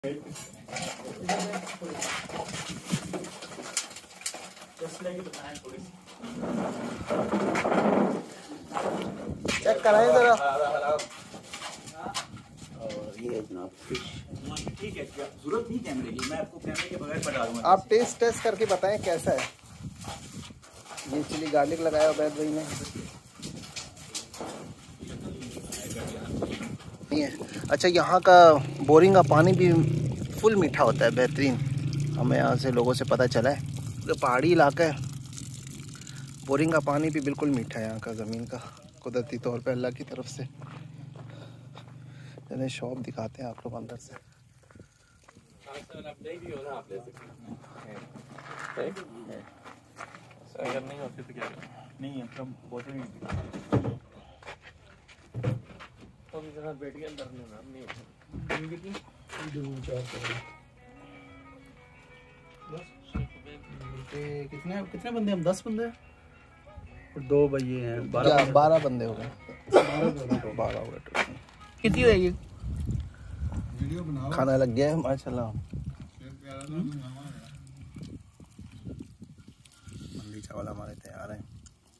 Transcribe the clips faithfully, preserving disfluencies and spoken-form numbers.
Check कराएं जरा। ये जनाब फिश ठीक है, जरूरत नहीं कैमरे की, मैं आपको कैमरे के बगैर बता दूंगा। आप टेस्ट टेस्ट करके बताएं कैसा है। ये चिली गार्लिक लगाया उबैद भाई ने। अच्छा, यहाँ का बोरिंग का पानी भी फुल मीठा होता है, बेहतरीन। हमें यहाँ से लोगों से पता चला है कि पहाड़ी इलाका है, बोरिंग का पानी भी बिल्कुल मीठा है यहाँ का, ज़मीन का, कुदरती तौर पे अल्लाह की तरफ से। चलिए शॉप दिखाते हैं आप लोग अंदर से। अगर नहीं होती तो क्या नहीं है, तो बोतल नहीं तो भी जरा बैठ के अंदर नहीं नहीं कितने कितने बंदे हम? दस बंदे और दो भैये हैं, बारह बारह बंदे हो गए। बारह हो गए। कितनी रहेगी? खाना लग गया है माशाल्लाह। मंदी चावल हमारे तैयार हैं।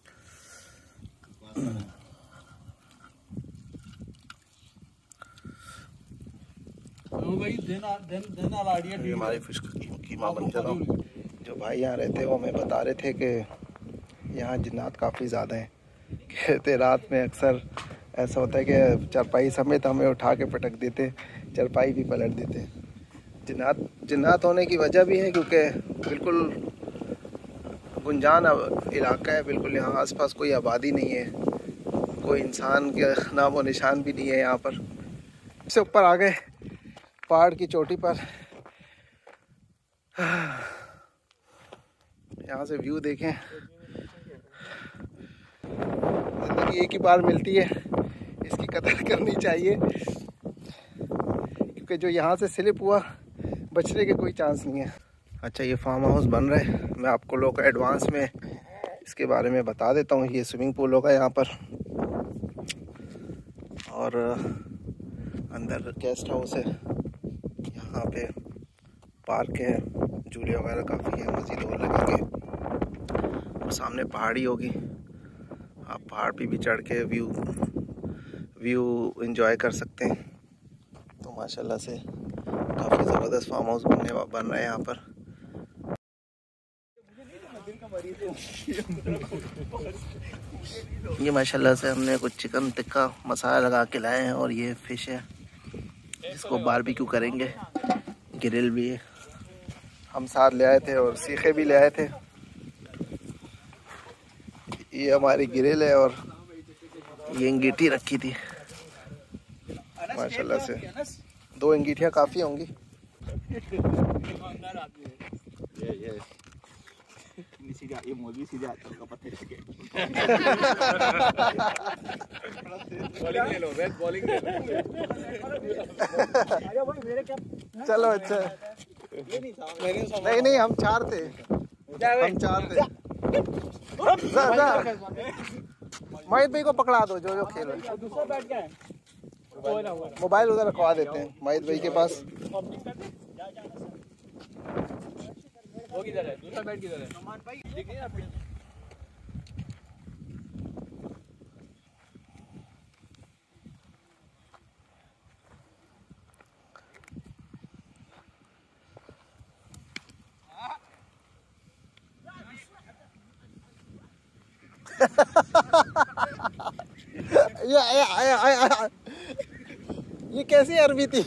हमारी फिश कीमा बन चला। जो भाई यहाँ रहते हैं वो हमें बता रहे थे कि यहाँ जिन्नात काफ़ी ज़्यादा हैं। कहते रात में अक्सर ऐसा होता है कि चारपाई समेत हमें उठा के पटक देते, चारपाई भी पलट देते। जिन्नात जिन्नात होने की वजह भी है क्योंकि बिल्कुल गुंजान इलाका है, बिल्कुल यहाँ आसपास कोई आबादी नहीं है, कोई इंसान के नाम व निशान भी नहीं है यहाँ पर। इससे ऊपर आ गए पहाड़ की चोटी पर। यहाँ से व्यू देखें। ज़िंदगी एक ही बार मिलती है, इसकी कदर करनी चाहिए, क्योंकि जो यहाँ से स्लिप हुआ बचने के कोई चांस नहीं है। अच्छा, ये फार्म हाउस बन रहा है, मैं आपको लोग एडवांस में इसके बारे में बता देता हूँ। ये स्विमिंग पूल होगा यहाँ पर, और अंदर गेस्ट हाउस है, यहाँ पे पार्क है, झूले वगैरह काफ़ी हैं, मज़ीद और लगेंगे, और सामने पहाड़ी होगी। आप पहाड़ पे भी चढ़ के व्यू व्यू एंजॉय कर सकते हैं। तो माशाल्लाह से काफ़ी ज़बरदस्त फार्म हाउस बनने बन रहा है यहाँ पर। ये माशाल्लाह से हमने कुछ चिकन टिक्का मसाला लगा के लाए हैं, और ये फिश है जिसको बारबेक्यू करेंगे। ग्रिल भी हम साथ ले आए थे और सीखे भी ले आए थे। ये हमारी ग्रिल है और ये अंगीठी रखी थी माशाल्लाह से। दो अंगीठियाँ काफ़ी होंगी। ये मोदी सीधे आजकल का पत्थर के बॉलिंग ले लो, वेट बॉलिंग ले लो। चलो अच्छा, नहीं नहीं हम चार थे, हम चार थे। महित भाई को पकड़ा दो, जो जो खेल रहे। मोबाइल उधर रखवा देते हैं महित भाई के पास। वो किधर है? दूसरा बैट किधर है? दिख नहीं रहा। ये ये ये ये कैसी अरबी थी?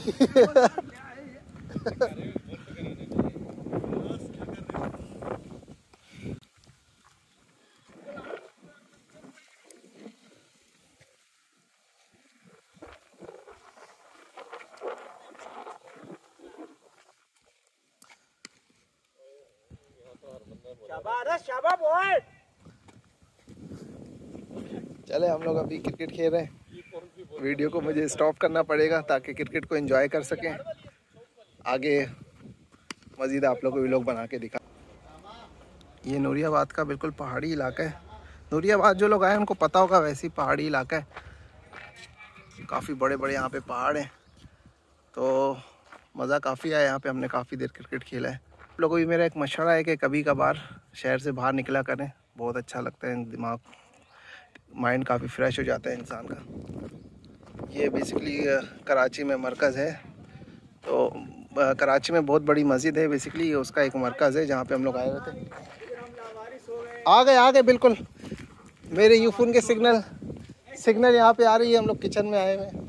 चले हम लोग अभी क्रिकेट खेल रहे हैं। वीडियो को मुझे स्टॉप करना पड़ेगा ताकि क्रिकेट को एंजॉय कर सकें। आगे मज़ीद आप लोगों को व्लॉग बना के दिखा। ये नूरियाबाद का बिल्कुल पहाड़ी इलाका है। नूरियाबाद जो लोग आए उनको पता होगा, वैसी पहाड़ी इलाका है, काफ़ी बड़े बड़े यहाँ पे पहाड़ हैं। तो मज़ा काफ़ी आया यहाँ पे, हमने काफ़ी देर क्रिकेट खेला है। आप लोगों को भी मेरा एक मशवरा है कि कभी कभार शहर से बाहर निकला करें, बहुत अच्छा लगता है, दिमाग माइंड काफ़ी फ्रेश हो जाता है इंसान का। ये बेसिकली कराची में मरकज़ है, तो कराची में बहुत बड़ी मस्जिद है, बेसिकली ये उसका एक मरकज़ है जहाँ पे हम लोग आए हुए थे। आ गए आ गए बिल्कुल, मेरे यूफोन के सिग्नल सिग्नल यहाँ पे आ रही है। हम लोग किचन में आए हुए हैं।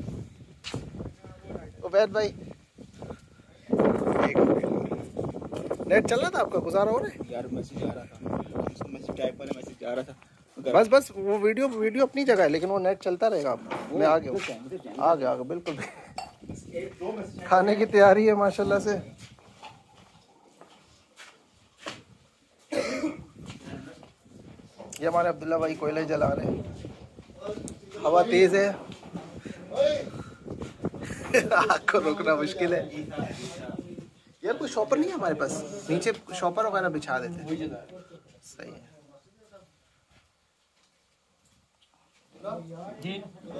उबैद भाई नेट चल रहा था आपका, गुजारा हो रहा है यार? मैसेज आ रहा था, मैसेज टाइप वाला मैसेज आ रहा था। बस बस वो वीडियो वीडियो अपनी जगह है, लेकिन वो नेट चलता रहेगा। मैं आ गया आ गया आ गया बिल्कुल। खाने की तैयारी है माशाल्लाह से। ये हमारे अब्दुल्ला भाई कोयले जला रहे हैं, हवा तेज है। आग को रोकना मुश्किल है यार। कोई शॉपर नहीं है हमारे पास, नीचे शॉपर वगैरह बिछा देते। सही है जी,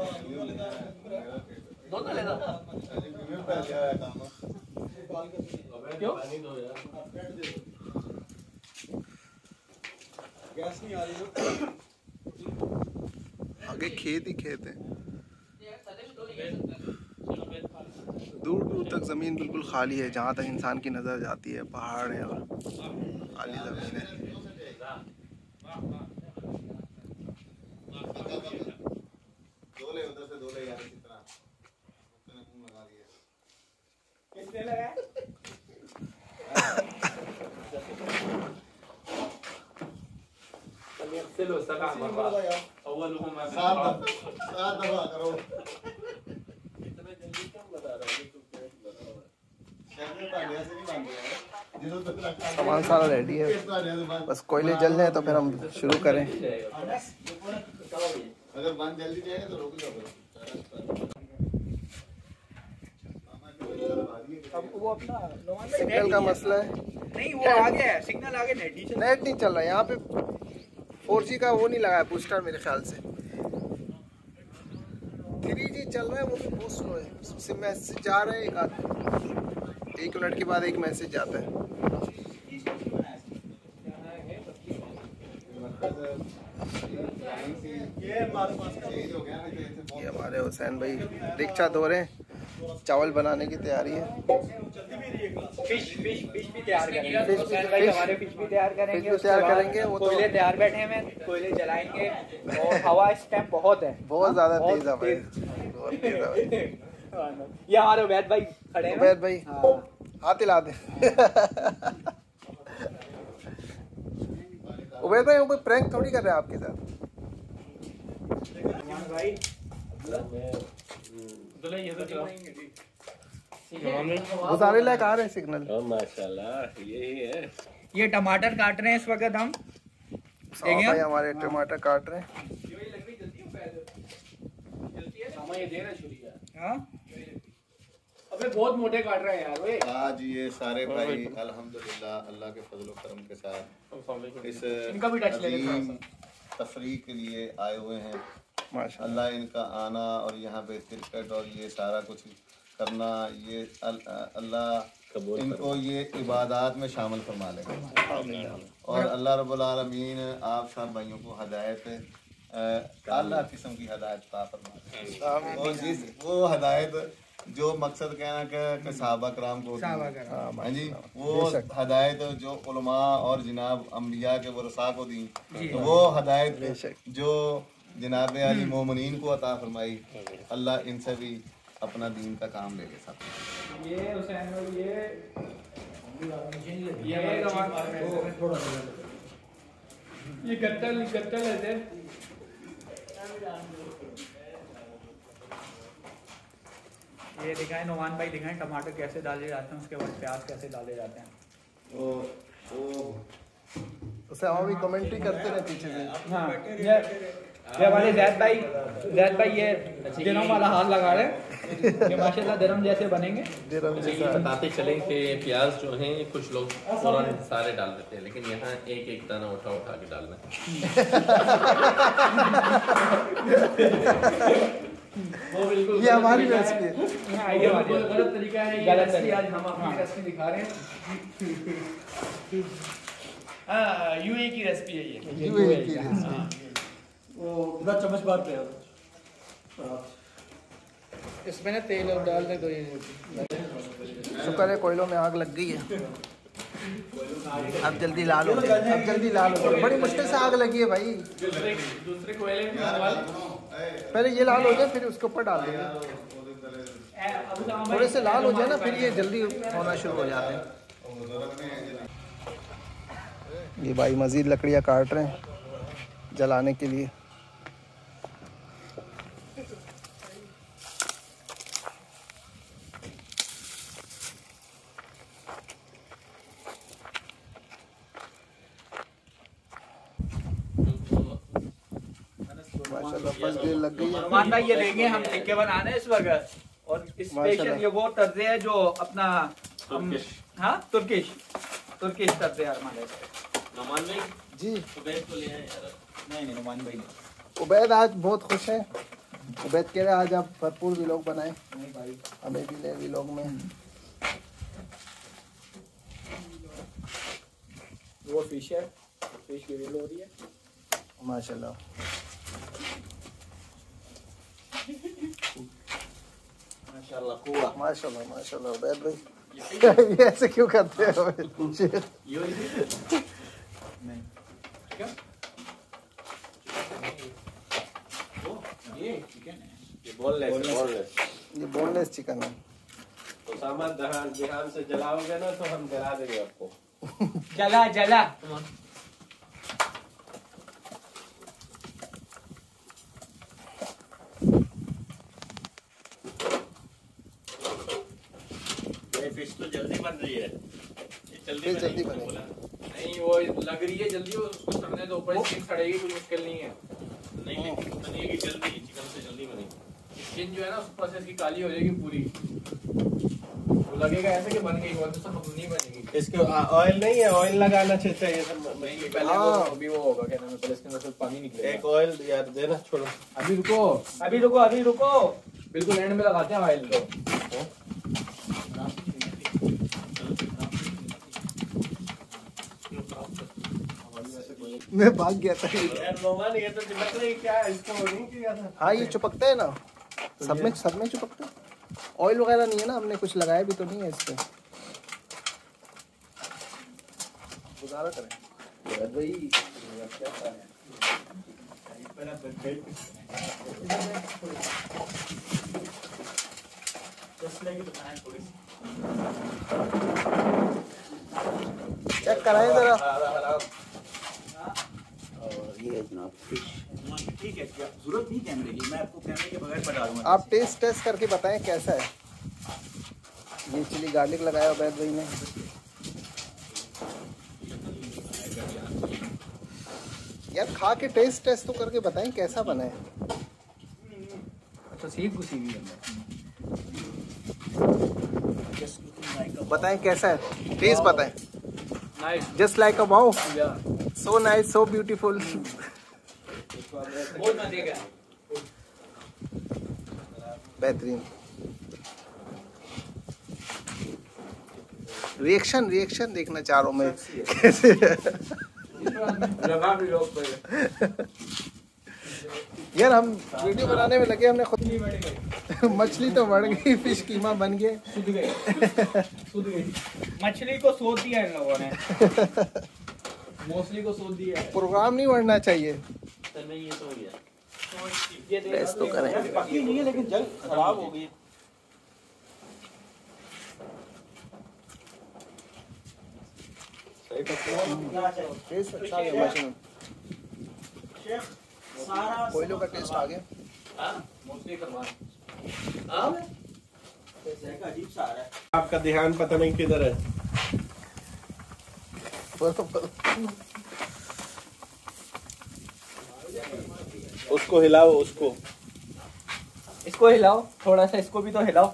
दोनों लेना क्यों? गैस नहीं आ रही, आगे खेत ही खेत है, दूर दूर तक ज़मीन बिल्कुल खाली है। जहाँ तक इंसान की नज़र जाती है पहाड़ है और खाली ज़मीन है। सामान सारा रेडी है, बस कोयले जल जाए तो फिर हम शुरू करें। अगर बंद जल्दी जाएगा तो रोक दो। अब वो अपना सिग्नल का मसला है। नहीं, वो आ गया है सिग्नल, आ गया, नेट नहीं चल नेट नहीं चल रहा है यहाँ पे। फोर जी का वो नहीं लगा है बूस्टर, मेरे ख्याल से थ्री जी चल रहा है, वो भी बहुत स्लो है। उससे मैसेज जा रहे हैं, एक आध एक मिनट के बाद एक मैसेज जाता है। ये हमारे हुसैन भाई रिक्शा धो रहे हैं, चावल बनाने की तैयारी है। फिश फिश फिश भी तैयार करेंगे, फिश हुसैन भी- भाई फिश- हमारे फिश भी तैयार करेंगे, फिश भी उसके तैयार बाद करेंगे, वो तो- कोयले तैयार बैठे हैं, कोयले जलाएंगे। और हवा इस टाइम बहुत है, बहुत ज्यादा बहुत तेज है भाई, तेज। बहुत तेज है भाई। ये हमारे उबैद भाई खड़े हैं। उबैद भाई हाँ। हाथ हिला दे। उबैद भाई वो कोई प्रैंक थोड़ी कर रहे हैं आपके साथ। भाई गुजारे लायक आ रहे हैं सिग्नल। माशाल्लाह यही है। ये टमाटर काट रहे हैं इस वक्त हम। साहब भाई हमारे टमाटर काट रहे हैं। हाँ? अबे बहुत मोटे काट रहे हैं यार वे। आज ये सारे भाई अल्हम्दुलिल्लाह अल्लाह के फजल व करम के साथ इस इनका भी टच ले लेते हैं अजीम तफरीक के लिए आए हुए हैं। माशाल्लाह अल्लाह इनका आना और यहाँ पे क्रिकेट और ये सारा कुछ करना, ये अल- अल्लाह इनको ये इबादत में शामिल फरमा लेगा। और अल्लाह रब्बुल आलमीन आप सब भाइयों को हदायत अल्लाह किस्म की हदायत अता फरमा, और जिस वो हदायत जो मकसद कहना कि सहाबा कराम को होती है, हाँ जी, वो हदायत जो उलमा और जनाब अम्बिया के वरसा को दी, तो वो हदायत जो जनाब अली मोमिनीन को अता फरमाई, अल्लाह इनसे भी अपना दीन का काम ले ले सकता। ये हुसैन भाई ये ये ये गत्तल गत्तल है। ये दिखाएं नुमान भाई, दिखाएं टमाटर कैसे डाले जाते हैं, उसके बाद प्याज कैसे डाले जाते हैं। वो वो उसे हम भी कमेंट्री करते रहे पीछे से। हाँ, ये ये हमारे जैद भाई जैद भाई ये दिनों वाला हाथ लगा रहे हैं। ये माशाल्लाह दिरम जैसे बनेंगे। दिरम जैसा बताते चले कि प्याज जो हैं कुछ लोग फौरन सारे डाल देते हैं, लेकिन यहाँ एक एक दाना उठा उठा के डालना है। वो बिल्कुल ये हमारी रेसिपी है। आइडिया बिल्कुल गलत तरीका है ये गलत रेसिपी। तरीका। आज हम अपनी रेसिपी दिखा रहे हैं। हाँ यूए की रेसिपी है ये। यूएई की रेसिपी। वो पूरा चम्मच बार पे इसमें ना तेल और डाल दे तो ये शुक्र है कोयलों में आग लग गई है। अब जल्दी लाल हो जाए, अब जल्दी लाल हो जाए। बड़ी मुश्किल से आग लगी है भाई। दूसरे दूसरे कोयले में डाल। पहले ये लाल हो जाए फिर उसके ऊपर डाल देंगे। थोड़े से लाल हो जाए ना फिर ये जल्दी होना शुरू हो जाते हैं। ये भाई मज़ीद लकड़ियाँ काट रहे हैं जलाने के लिए। माशाल्लाह फर्स्ट ग्रिल लग गई है। नुमान भाई ये देंगे हम टिक्के बनाने इस वक्त और स्पेशल ये वो तर्जे है जो अपना तुर्किश। हाँ तुर्किश तुर्किश तर्जे है हमारे। नुमान भाई जी उबैद को ले आए यार। नहीं नहीं नुमान भाई नहीं। उबैद आज बहुत खुश है। उबैद कह रहे हैं आज आप भरपूर व्लॉग बनाए। नहीं भाई हमें भी ले व्लॉग में। वो फिश है, फिश की ग्रिल हो रही है। माशाल्लाह माशाल्लाह कुआ। माशाल्लाह माशाल्लाह उबैद भाई ये ऐसे क्यों करते हो? यो नहीं क्या वो ये चिकन है। ये बोनलेस बोनलेस। ये बोनलेस चिकन है। तो सामान दहान ध्यान से जलाओगे ना तो हम जला देंगे आपको। जला जला ये फिश तो जल्दी बन रही है। ये जल्दी फिश जल्दी बनेगी, बनेगी। बोला। नहीं वो लग रही है जल्दी उसको सड़ने दो ऊपर स्किन सड़ेगी कोई मुश्किल नहीं है। नहीं नहीं बनेगी जल्दी चिकन से जल्दी बनेगी। स्किन जो है ना उस प्रोसेस की काली हो जाएगी पूरी। वो लगेगा ऐसे कि बन गई वो तो सब नहीं बनेगी। इसके ऑयल नहीं है ऑयल लगाना चाहिए सब। नहीं पहले वो अभी वो होगा क्या नाम है पहले इसके अंदर से पानी निकलेगा। एक ऑयल यार देना छोड़ो। अभी रुको अभी रुको अभी रुको बिल्कुल एंड में लगाते हैं ऑयल तो। मैं भाग गया था। यार रोमान ये तो चिपक रही क्या है इसको नहीं किया था। हाँ ये चिपकता है ना सब में सब में चिपकता है। ऑयल वगैरह नहीं है ना हमने कुछ लगाया भी तो नहीं है इस पे। गुजारा करें भाई। चेक कराएं जरा। ये जनाब ठीक है क्या जरूरत नहीं कैमरे की, मैं आपको कैमरे के बगैर बता दूंगा। आप टेस्ट टेस्ट करके बताएं कैसा है। ये चिली गार्लिक लगाया उबैद भाई ने। यार खा के टेस्ट टेस्ट तो करके बताएं कैसा बना है। अच्छा सीख घुसी हुई है बताएं कैसा है टेस्ट बताएं। Nice just like a wow yeah so nice so beautiful. बहुत मजे का बेहतरीन रिएक्शन रिएक्शन देखना चाह रहा हूँ मैं कैसे। लगा भी लोग पे यार हम वीडियो बनाने में लगे हमने खुद नहीं बढ़ गई मछली तो बढ़ गई फिश कीमा बन गए। सूद गई सूद गई मछली को सोच दिया इन लोगों ने मोस्टली को सोच दिया है। प्रोग्राम नहीं बढ़ना चाहिए। तो नहीं ये तो हो गया। ये टेस्ट तो करें। पकी नहीं है लेकिन जल्द खराब हो गई। सही पकड़ा। टेस्ट अच्छा आ गया मछली। कोयलों का टेस्ट आ गया। हाँ मोस्टली करवा हाँ अजीब सा आ रहा है। आपका ध्यान पता नहीं किधर है। उसको हिलाओ उसको। इसको हिलाओ थोड़ा सा इसको भी तो हिलाओ।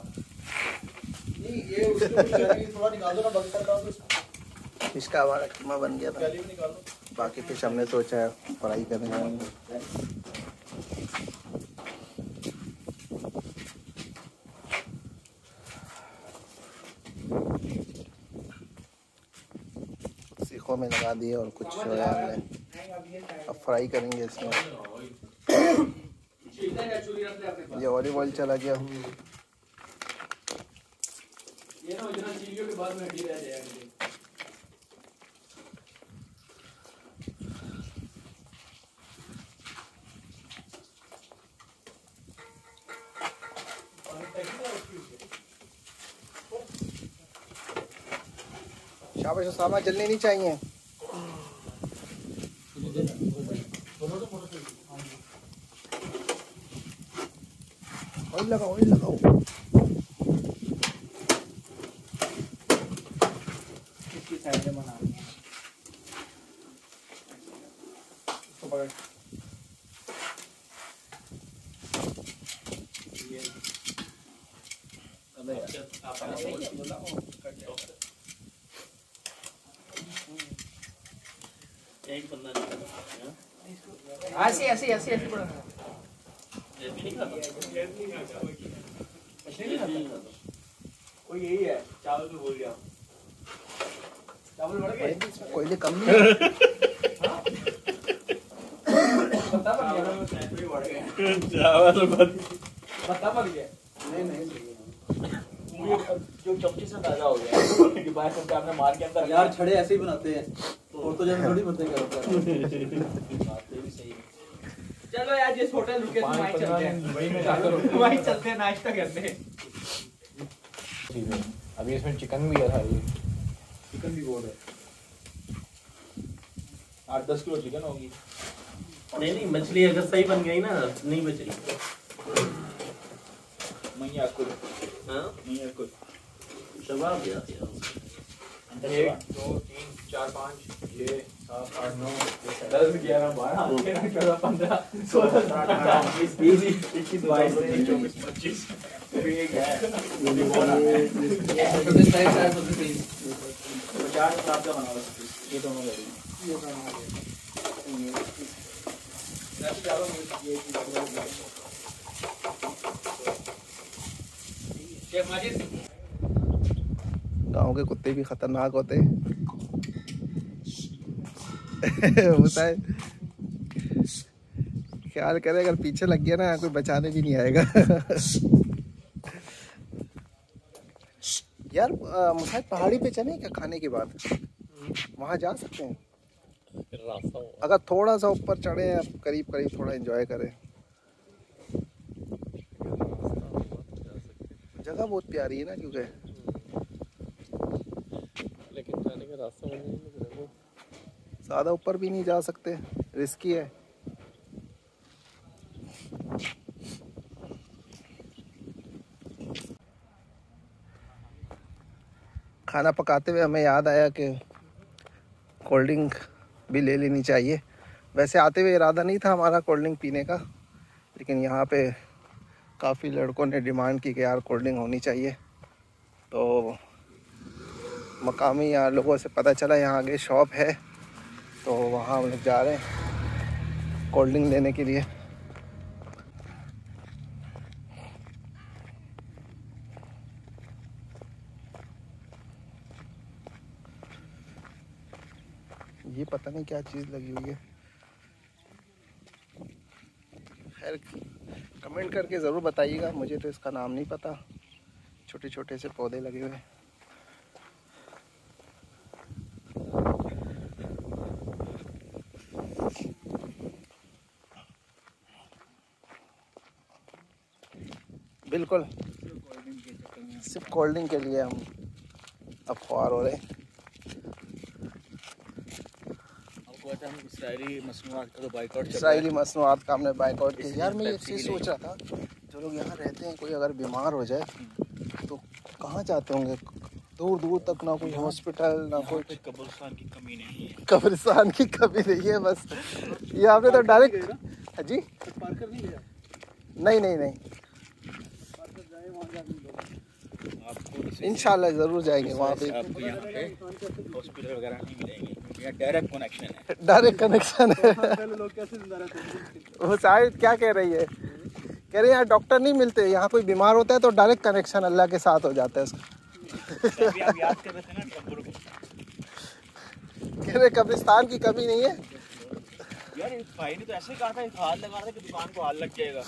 फिश का हमारा कीमा बन गया था। बाकी फिश हमने सोचा फ्राई करेंगे। तड़कों में लगा दिए और कुछ जो है हमने अब फ्राई करेंगे इसमें। ये ऑलिव ऑयल चला गया। शाबाश उसामा, जलनी नहीं चाहिए। ऑयल लगाओ, ऑयल लगाओ। इसकी साइड में बना रही है। इसको पकड़। एक बंदा ऐसे ऐसे ऐसे ऐसे पड़ा कोई यही है। चावल भी भूल गया। चावल बढ़ गए, कोयले कम नहीं है। पत्ता बढ़ गया। चावल पत्ता बढ़ गया। नहीं नहीं जो चमची से ताजा हो गया कि बाहर से आपने मार के अंदर यार छड़े ऐसे ही बनाते हैं और तो जब थोड़ी बनते हैं। चलो यार जिस होटल रुके थे वहीं चलते हैं, वहीं में जाकर वहीं चलते हैं नाश्ता करने। अभी इसमें चिकन भी है सारी। चिकन भी बहुत है, आठ दस किलो चिकन होगी। नहीं नहीं, मछली अगर सही बन गई ना नहीं बचेगी। मैया कुछ हाँ मैया कुछ शबाब यार। एक दो तीन चार पाँच छः सात आठ नौ दस ग्यारह बारह तेरह चौदह पंद्रह सोलह सत्रह अठारह बीस बीस इक्कीस बाईस तेईस चौबीस पच्चीस पचास सात का बना ये दोनों शेफ माजिद। गाँव के कुत्ते भी खतरनाक होते हैं। होता है, ख्याल करे अगर पीछे लग गया ना कोई बचाने भी नहीं आएगा। यार मुसाहिद पहाड़ी पे चले क्या खाने के बाद? वहाँ जा सकते हैं अगर थोड़ा सा ऊपर चढ़े, करीब करीब थोड़ा एंजॉय करें। जगह बहुत प्यारी है ना, क्योंकि लेकिन जाने का रास्ता नहीं है। ज़्यादा ऊपर भी नहीं जा सकते, रिस्की है। खाना पकाते हुए हमें याद आया कि कोल्ड ड्रिंक भी ले लेनी चाहिए। वैसे आते हुए इरादा नहीं था हमारा कोल्ड ड्रिंक पीने का, लेकिन यहाँ पे काफ़ी लड़कों ने डिमांड की कि यार कोल्ड ड्रिंक होनी चाहिए। तो मकामी यहाँ लोगों से पता चला यहाँ आगे शॉप है, तो वहाँ हम लोग जा रहे हैं कोल्ड ड्रिंक लेने के लिए। ये पता नहीं क्या चीज़ लगी हुई है, खैर कमेंट करके ज़रूर बताइएगा, मुझे तो इसका नाम नहीं पता। छोटे छोटे से पौधे लगे हुए हैं। बिल्कुल सिर्फ कोल्ड ड्रिंक के लिए हम अब ख्वार हो रहे हैं। इसराइली मसनूआत का तो बाइकआउट चल रहा है। इसराइली मसनूआत का हमने बाइकआउट किया। यार मैं एक चीज़ सोच रहा था, जो लोग यहाँ रहते हैं कोई अगर बीमार हो जाए तो कहाँ जाते होंगे? दूर दूर तक ना कोई हॉस्पिटल ना कोई कब्रिस्तान की कमी नहीं है। कब्रिस्तान की कमी नहीं है। बस ये आपने तो डायरेक्ट जी नहीं नहीं नहीं इंशाल्लाह ज़रूर जाएंगे वहाँ पे। आपको यहाँ पे हॉस्पिटल वगैरह नहीं मिलेंगे, यहाँ डायरेक्ट कनेक्शन है। डायरेक्ट कनेक्शन है। वो शायद क्या कह रही है, कह रहे हैं यहाँ डॉक्टर नहीं मिलते, यहाँ कोई बीमार होता है तो डायरेक्ट कनेक्शन अल्लाह के साथ हो जाता है इसका। अभी आप याद कर रहे थे ना कह रहे कब्रिस्तान की कमी नहीं है यार। इस भाई ने तो ऐसे कहा था, हाथ लगा रहा था कि दुकान को हाथ लग जाएगा।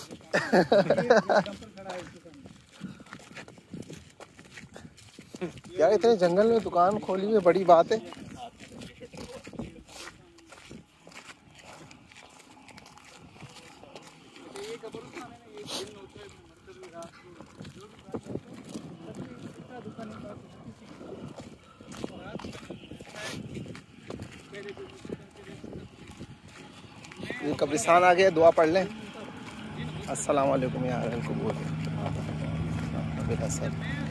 यार इतने जंगल में दुकान खोली हुई बड़ी बात है। ये कब्रिस्तान आ गया, दुआ पढ़ लें। अस्सलाम वालेकुम यार, इनको बोल बेटा सर।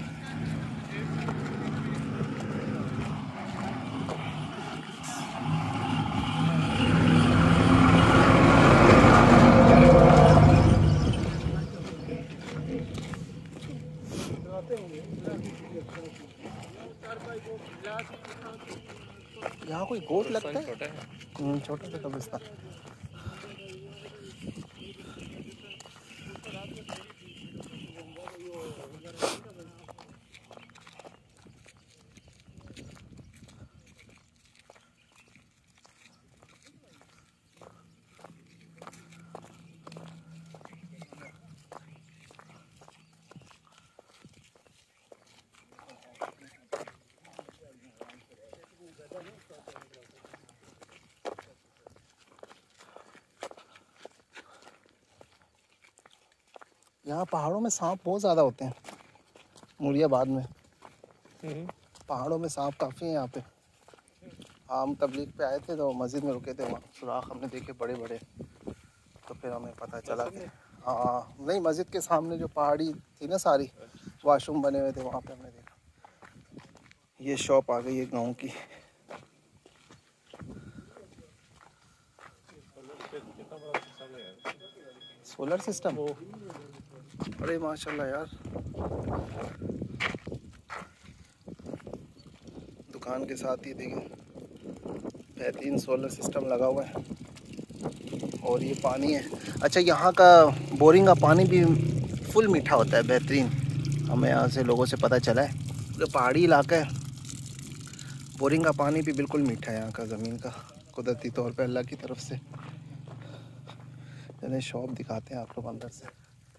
यहाँ कोई गोट लगता है, छोटा सा कब्रिस्तान। यहाँ पहाड़ों में सांप बहुत ज़्यादा होते हैं। मुरियाबाद में पहाड़ों में सांप काफ़ी हैं यहाँ पे। हम तबलीग पे आए थे तो मस्जिद में रुके थे, वहाँ सुराख हमने देखे बड़े बड़े। तो फिर हमें पता चला कि हाँ, नहीं मस्जिद के सामने जो पहाड़ी थी ना, सारी वाशरूम बने हुए थे, वहाँ पे हमने देखा। ये शॉप आ गई है गाँव की। सोलर सिस्टम, अरे माशाल्लाह यार। दुकान के साथ ही देखिए बेहतरीन सोलर सिस्टम लगा हुआ है। और ये पानी है। अच्छा, यहाँ का बोरिंग का पानी भी फुल मीठा होता है, बेहतरीन। हमें यहाँ से लोगों से पता चला है। जो पहाड़ी इलाका है, बोरिंग का पानी भी बिल्कुल मीठा है यहाँ का, ज़मीन का, कुदरती तौर पे अल्लाह की तरफ से। चलिए शॉप दिखाते हैं आप लोग अंदर से।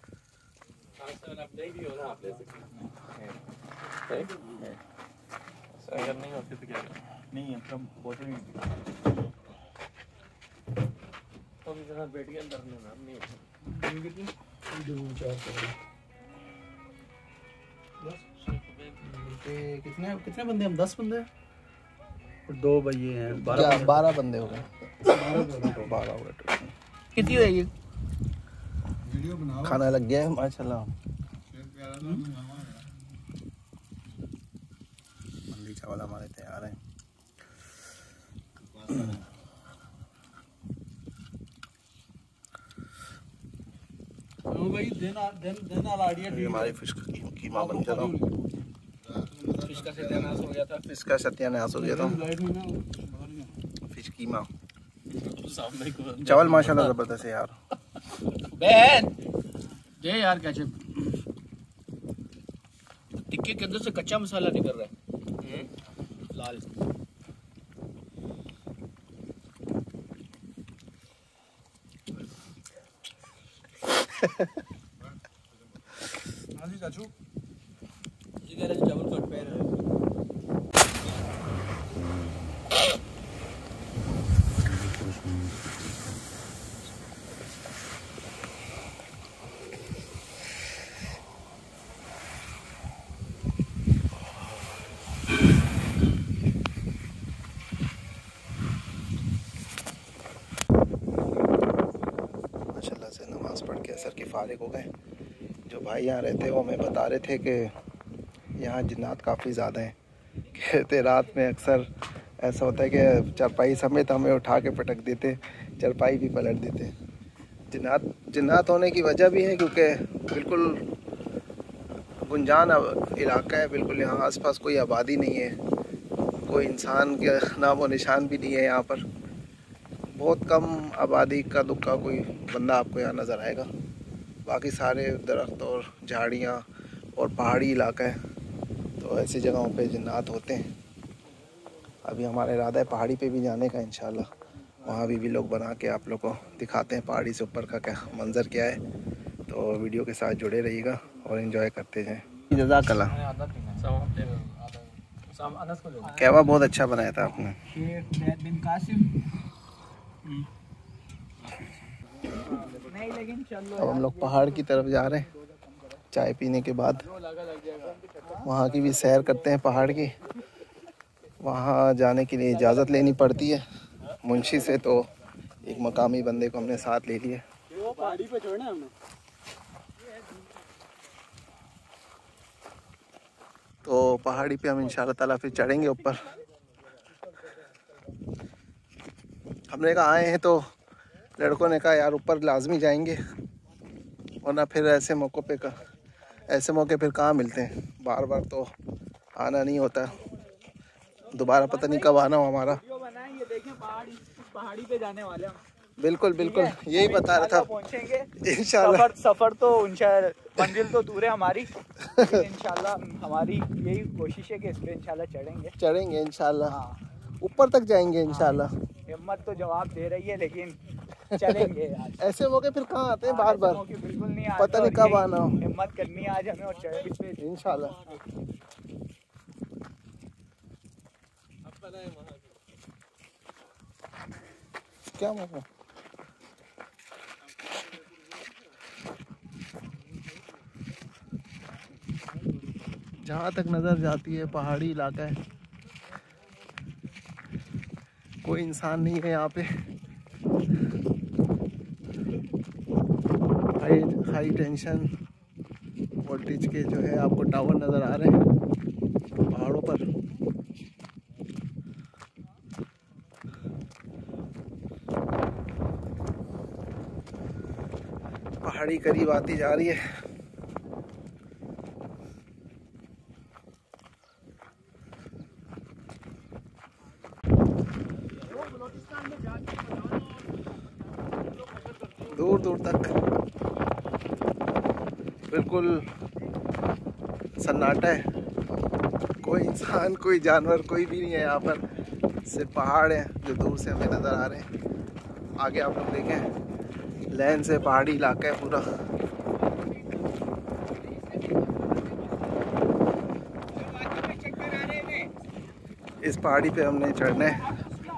अगर नहीं होती तो क्या नहीं अपना बोतल नहीं तो भी जहाँ बैठ के अंदर नहीं नहीं कितने कितने बंदे? हम दस बंदे हैं और दो भैये हैं। बारह बारह बंदे हो गए, बारह हो गए। कितनी रहेगी? खाना लग गया है माशाल्लाह। मंदी चावल हमारे तैयार हैं। भाई दिन दिन दिन आलाड़िया ये हमारी फिश का कीमा बन गया था। फिश का सत्यानाश हो गया था। फिश का सत्यानाश हो गया था। फिश कीमा चावल माशाल्लाह जबरदस्त है यार। बहन दे यार केचप। टिक्के के अंदर से कच्चा मसाला निकल रहा है लाल। हाँ जी चाचू जी कह रहे चावल कट पे रहे। फारिग हो गए। जो भाई यहाँ रहते हैं वो हमें बता रहे थे कि यहाँ जिन्नात काफ़ी ज़्यादा हैं। कहते रात में अक्सर ऐसा होता है कि चारपाई समेत हमें उठा के पटक देते, चारपाई भी पलट देते। जिन्नात जिन्नात होने की वजह भी है क्योंकि बिल्कुल गुंजान इलाका है, बिल्कुल यहाँ आसपास कोई आबादी नहीं है, कोई इंसान का नाम व निशान भी नहीं है। यहाँ पर बहुत कम आबादी का दुक्का कोई बंदा आपको यहाँ नज़र आएगा। बाकी सारे दरख्त और झाड़ियाँ और पहाड़ी इलाका है, तो ऐसी जगहों पे जिन्नात होते हैं। अभी हमारा इरादा है पहाड़ी पे भी जाने का इंशाल्लाह, वहाँ भी भी लोग बना के आप लोग को दिखाते हैं पहाड़ी से ऊपर का क्या मंज़र क्या है। तो वीडियो के साथ जुड़े रहिएगा और एंजॉय करते जाएँ। जज़ाकल्लाह। कहवा बहुत अच्छा बनाया था आपने। अब हम लोग पहाड़ की तरफ जा रहे हैं चाय पीने के बाद। वहाँ की भी सैर करते हैं पहाड़ की। वहाँ जाने के लिए इजाज़त लेनी पड़ती है मुंशी से, तो एक मकामी बंदे को हमने साथ ले लिया। पहाड़ी पे छोड़ना हमने। तो पहाड़ी पे हम इंशाल्लाह ताला फिर चढ़ेंगे ऊपर। हमने कहा आए हैं तो लड़कों ने कहा यार ऊपर लाजमी जाएंगे, वरना फिर ऐसे मौक़ों पे का ऐसे मौके फिर कहाँ मिलते हैं, बार बार तो आना नहीं होता। दोबारा पता नहीं कब आना हो हमारा। ये देखें पहाड़ी पहाड़ी पे जाने वाले हम। बिल्कुल बिल्कुल यही बता रहा था। पहुंचेंगे इंशाल्लाह। सफर सफर तो मंजिल तो दूर है हमारी, इंशाल्लाह हमारी यही कोशिश है कि इस पे इंशाल्लाह चढ़ेंगे चढ़ेंगे इंशाल्लाह। हाँ। ऊपर तक जाएंगे इंशाल्लाह। हिम्मत तो जवाब दे रही है लेकिन चलेंगे यार। ऐसे मौके फिर कहाँ आते हैं बार बार, बिल्कुल नहीं आते, पता नहीं कब आना हो। हिम्मत करनी है आज हमें और चढ़े इंशाल्लाह। क्या मौका जहाँ तक नज़र जाती है पहाड़ी इलाका है, कोई इंसान नहीं है यहाँ पे। हाई हाई टेंशन वोल्टेज के जो है आपको टावर नज़र आ रहे हैं पहाड़ों पर। पहाड़ी करीब आती जा रही है। दूर दूर तक बिल्कुल सन्नाटा है, कोई इंसान कोई जानवर कोई भी नहीं है यहाँ पर, सिर्फ पहाड़ है जो दूर से हमें नज़र आ रहे हैं। आगे आप लोग देखें लैन से पहाड़ी इलाका है पूरा। इस पहाड़ी पे हमने चढ़ना है।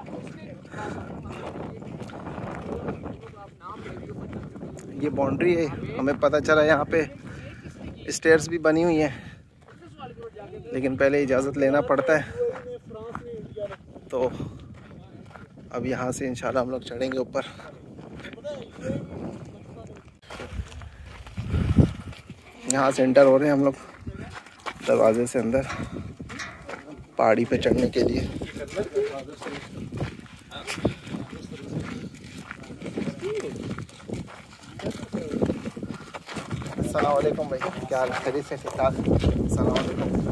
ये बाउंड्री है, हमें पता चला यहाँ पे स्टेयर्स भी बनी हुई हैं, लेकिन पहले इजाज़त लेना पड़ता है। तो अब यहाँ से इंशाल्लाह हम लोग चढ़ेंगे ऊपर। यहाँ से एंटर हो रहे हैं हम लोग दरवाजे से अंदर पहाड़ी पे चढ़ने के लिए। अस्सलाम वालेकुम भाई, क्या हाल है? खैरियत से? ठीक ठाक। अस्सलाम वालेकुम।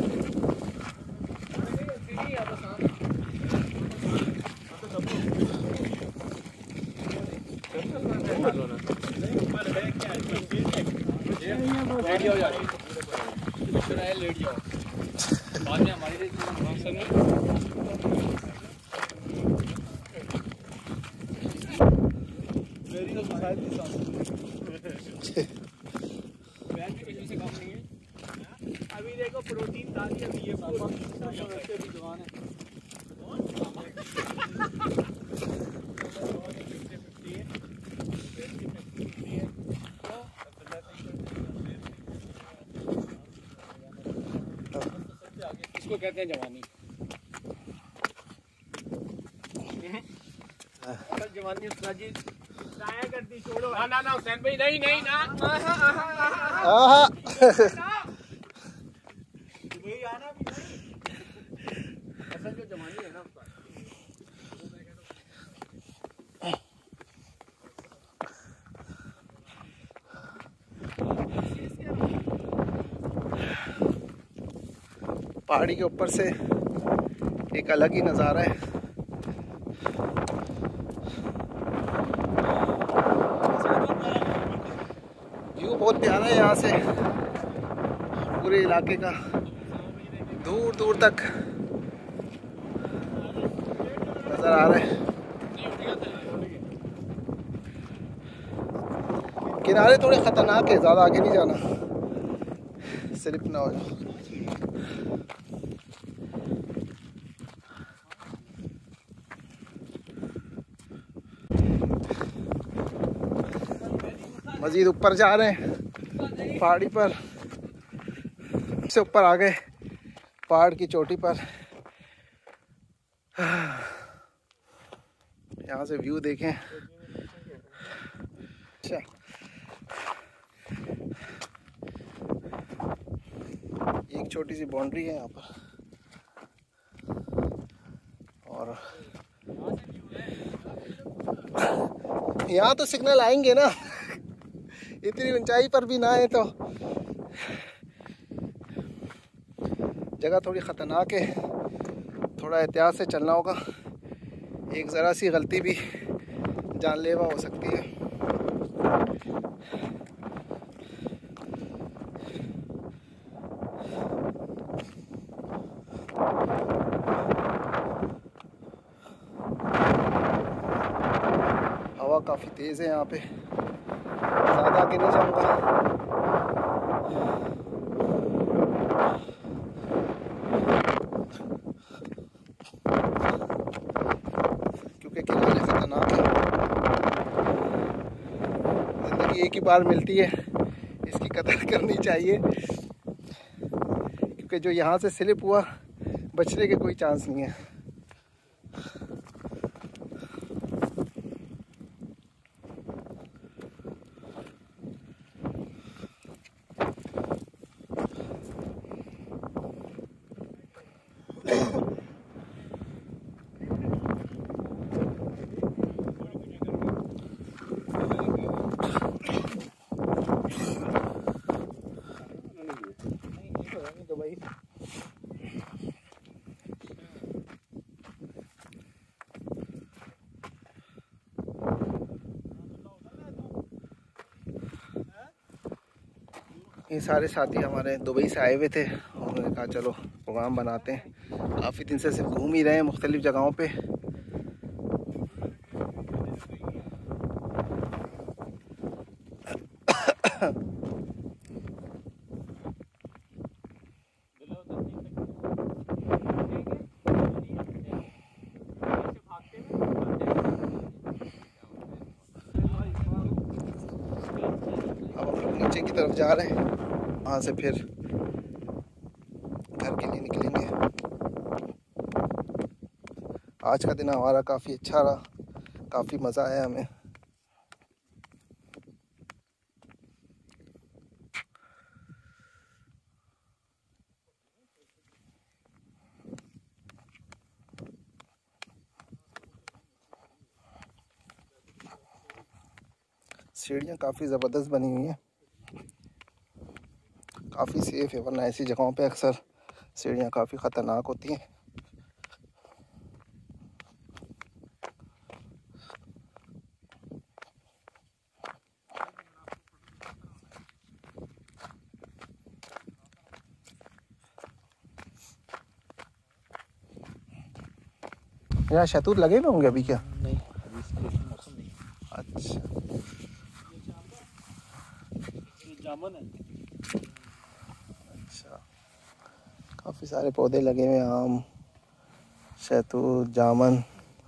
अभी देखो प्रोटीन दादी अभी ये भी जवान है। इसको कहते हैं जवानी। जवानी जी जाया करती छोड़ो। ना ना ना हुसैन भाई नहीं नहीं ना। आहा वही आना भी नहीं। असल जो जवानी है ना उसका। पहाड़ी के ऊपर से एक अलग ही नज़ारा है। व्यू बहुत प्यारा है यहाँ से, पूरे इलाके का दूर दूर तक नज़र आ रहा है। किनारे थोड़े ख़तरनाक है, ज़्यादा आगे नहीं जाना, स्लिप ना हो जाए। मज़ीद ऊपर जा रहे हैं पहाड़ी पर, से ऊपर आ गए पहाड़ की चोटी पर। यहाँ से व्यू देखें। अच्छा, एक छोटी सी बाउंड्री है यहाँ पर, और यहाँ तो सिग्नल आएंगे ना, इतनी ऊंचाई पर भी ना है तो। जगह थोड़ी ख़तरनाक है, थोड़ा एहतियात से चलना होगा, एक ज़रा सी गलती भी जानलेवा हो सकती है। हवा काफ़ी तेज़ है यहाँ पे, ज़्यादा आगे नहीं जाऊँगा। क्योंकि किनारे ख़तरनाक है। ज़िंदगी एक ही बार मिलती है, इसकी कदर करनी चाहिए, क्योंकि जो यहाँ से स्लिप हुआ बचने के कोई चांस नहीं है। ये सारे साथी हमारे दुबई से आए हुए थे, उन्होंने कहा चलो प्रोग्राम बनाते हैं। काफ़ी दिन से सिर्फ घूम ही रहे हैं मुख्तलिफ जगहों पे। नीचे की तरफ जा रहे हैं, वहाँ से फिर घर के लिए निकलेंगे। आज का दिन हमारा काफ़ी अच्छा रहा, काफ़ी मज़ा आया हमें। सीढ़ियाँ काफ़ी ज़बरदस्त बनी हुई हैं, काफ़ी सेफ़ है, वरना ऐसी जगहों पे अक्सर सीढ़ियाँ काफ़ी ख़तरनाक होती हैं। यहाँ शहतूत लगे हुए होंगे अभी क्या? नहीं, अभी इसके मौसम नहीं। अच्छा, जामुन है। अच्छा, काफ़ी सारे पौधे लगे हुए हैं, आम, शहतूत, जामुन।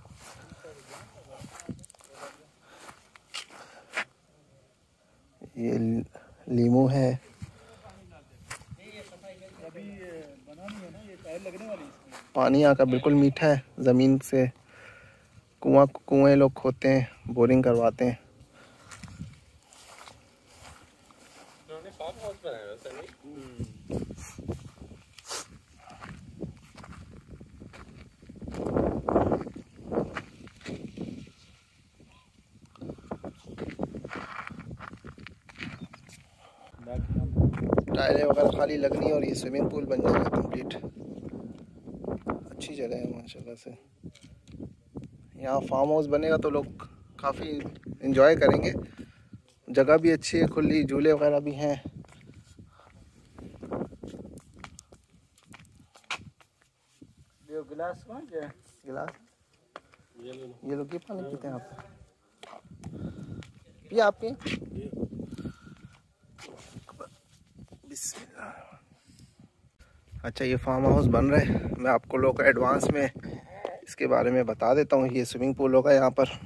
ये लीमू है। पानी यहाँ का बिल्कुल मीठा है, ज़मीन से कुआं कुएं लोग खोदते हैं, बोरिंग करवाते हैं। टाइलें वगैरह खाली लगनी और ये स्विमिंग पूल बन जाएगा कंप्लीट। अच्छी जगह है माशाल्लाह से। यहाँ फार्म हाउस बनेगा तो लोग काफ़ी इन्जॉय करेंगे। जगह भी अच्छी है, खुली, झूले वगैरह भी हैं। गिलास कौन है? गिलास ये लोग ये पानी पीते हैं आप? ये आपके बिस्मिल्लाह। अच्छा, ये फार्म हाउस बन रहा है। मैं आपको लोग एडवांस में इसके बारे में बता देता हूँ। ये स्विमिंग पूल होगा यहाँ पर,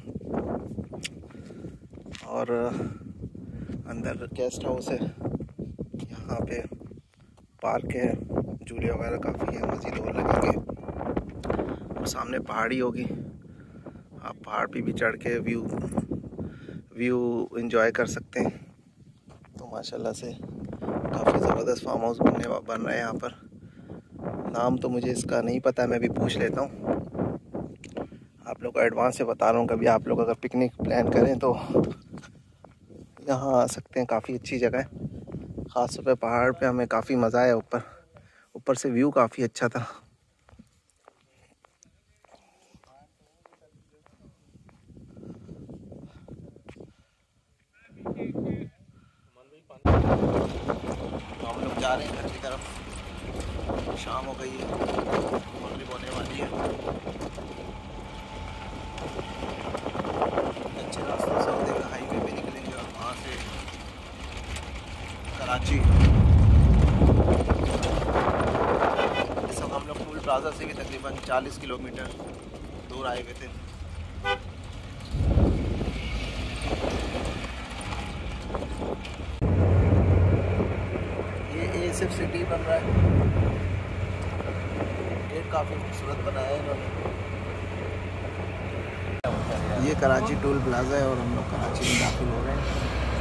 और अंदर गेस्ट हाउस है, यहाँ पे पार्क है, झूले वगैरह काफ़ी हैं, मस्जिद और लगेंगे, और सामने पहाड़ी होगी। आप पहाड़ पे भी चढ़ के व्यू व्यू एंजॉय कर सकते हैं। तो माशाल्लाह से काफ़ी ज़बरदस्त फार्म हाउस बनने बन रहा है यहाँ पर। नाम तो मुझे इसका नहीं पता है, मैं भी पूछ लेता हूँ। आप लोग को एडवांस से बता रहा हूँ, कभी आप लोग अगर पिकनिक प्लान करें तो यहाँ आ सकते हैं। काफ़ी अच्छी जगह है, ख़ासतौर पे पहाड़ पे हमें काफ़ी मज़ा आया। ऊपर ऊपर से व्यू काफ़ी अच्छा था। हम लोग जा रहे हैं घर की तरफ। शाम हो गई है, मगरिब होने वाली है। अच्छे रास्ते से होते हुए हाईवे पे निकलेंगे और वहाँ से कराची। इस वक्त हम लोग टूल प्लाजा से भी तकरीबन चालीस किलोमीटर दूर आए हुए थे। ये सिर्फ सिटी बन रहा है, गेट काफ़ी खूबसूरत बनाया है इन्होंने। ये कराची टोल प्लाजा है और हम लोग कराची में दाखिल हो रहे हैं।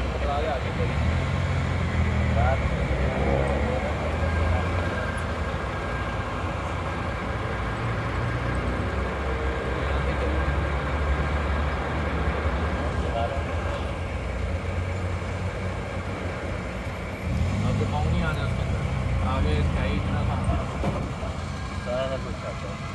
आगे स्काई इतना था, सारा कुछ आता है।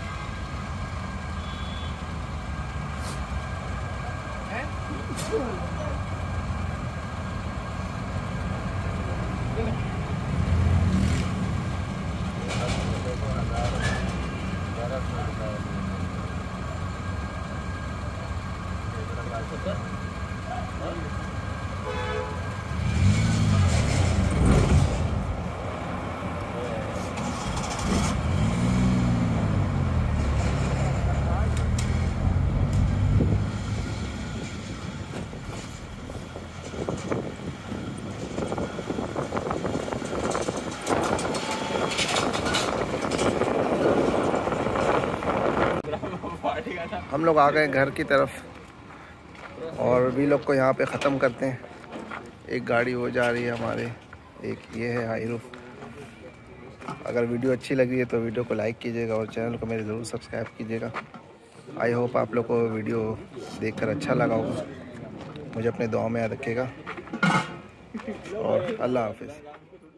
हम लोग आ गए घर की तरफ और वी लोग को यहाँ पे ख़त्म करते हैं। एक गाड़ी हो जा रही है हमारे, एक ये है हाई रूफ। अगर वीडियो अच्छी लगी है तो वीडियो को लाइक कीजिएगा और चैनल को मेरे ज़रूर सब्सक्राइब कीजिएगा। आई होप आप लोग को वीडियो देखकर अच्छा लगा होगा। मुझे अपने दुआ में याद रखिएगा और अल्लाह हाफिज़।